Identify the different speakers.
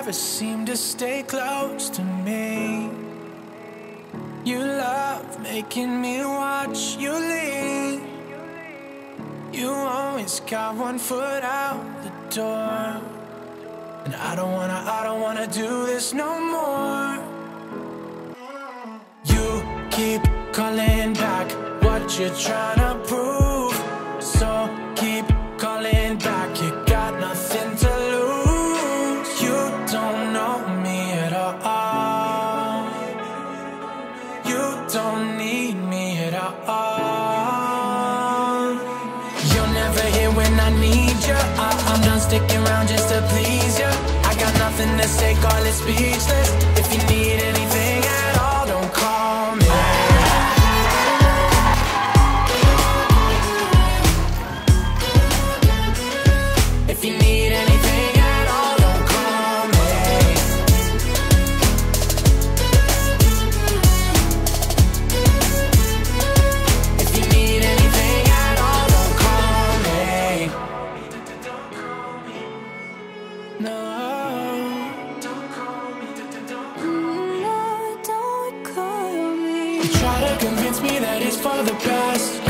Speaker 1: never seem to stay close to me. You love making me watch you leave. You always got one foot out the door, and I don't wanna do this no more. You keep calling back what you're trying to prove, so keep calling back, you got nothing to lose. You don't know me at all. You don't need me at all. You're never here when I need you. I'm done sticking around just to please you. I got nothing to say, call it speechless. If you need anything at all, don't call me. If you need anything at all, don't call me. If you need anything at all, don't call me. No. Don't call me.
Speaker 2: No, don't call me.
Speaker 1: You try to convince me that it's for the best.